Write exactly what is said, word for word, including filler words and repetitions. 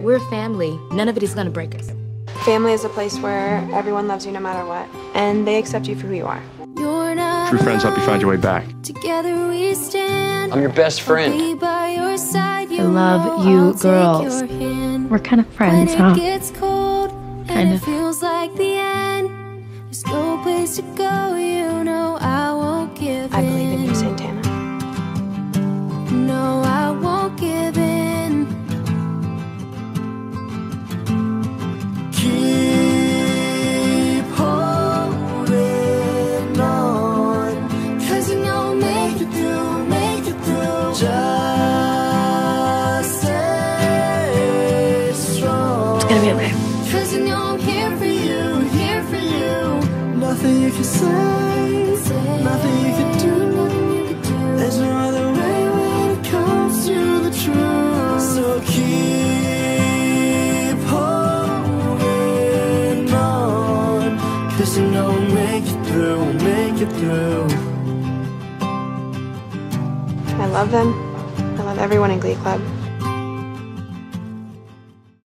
We're family. None of it is gonna break us. Family is a place where everyone loves you no matter what, and they accept you for who you are. True friends help you find your way back. Together we stand. I'm your best friend. I love you girls. We're kind of friends, huh? Kind of. Feels like the end. There's no place to go, you know I won't give in. I believe in you, Santana. No, I won't give in. Keep holding on, 'cause you know make it through, make it through. Just stay strong. It's gonna be okay. 'Cause you know I'm here for you, here for you. Nothing you can say, say nothing you can do. There's no other way when it comes to the truth. So keep holding on, 'cause you know make it through, make it through. I love them. I love everyone in Glee Club.